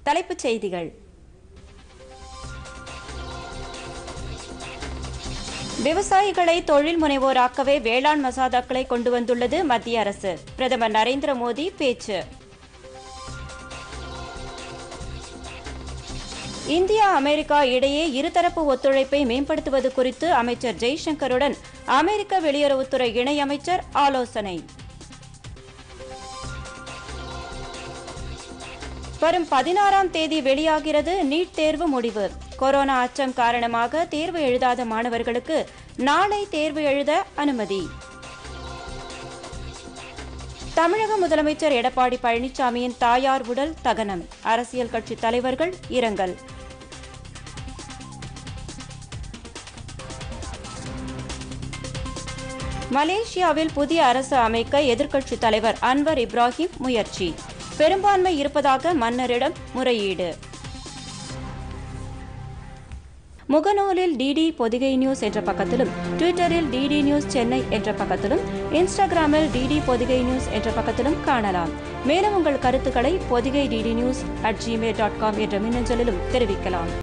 தலைப்புச் செய்திகள். விவசாயிகளை தொழில் முனைவோராக்கவே வேளாண் மசோதாக்களை கொண்டு வந்துள்ளது மத்திய அரசு. பிரதமர் நரேந்திர மோடி பேச்சு. இந்தியா அமெரிக்கா இடையே இருதரப்பு ஒத்துழைப்பை மேம்படுத்துவது குறித்து அமைச்சர் ஜெய்சங்கருடன் அமெரிக்க வெளியுறவுத்துறை இணையமைச்சர் ஆலோசனை. வரும் 16ஆம் தேதி வெளியாகிறது நீட் தேர்வு முடிவு. கொரோனா அச்சம் காரணமாக தேர்வு எழுதாத மாணவர்களுக்கு நாளை தேர்வு எழுத அனுமதி. தமிழக முதலமைச்சர் எடப்பாடி பழனிசாமியின் தாயார் உடல் தகனம். அரசியல் கட்சி தலைவர்கள் இரங்கல். மலேசியாவில் புதிய அரசு அமைக்க எதிர்க்கட்சித் தலைவர் அன்வர் இப்ராஹிம் முயற்சி. பெரும்பான்மை இருப்பதாக மன்னரிடம் முறையீடு. முகநூலில் டிடி பொதிகை நியூஸ் என்ற பக்கத்திலும், ட்விட்டரில் டிடி நியூஸ் சென்னை என்ற பக்கத்திலும், இன்ஸ்டாகிராமில் டிடி பொதிகை நியூஸ் என்ற பக்கத்திலும் காணலாம். மேலும் உங்கள் கருத்துக்களை பொதிகை DD News@gmail.com என்ற மின்னஞ்சலிலும் தெரிவிக்கலாம்.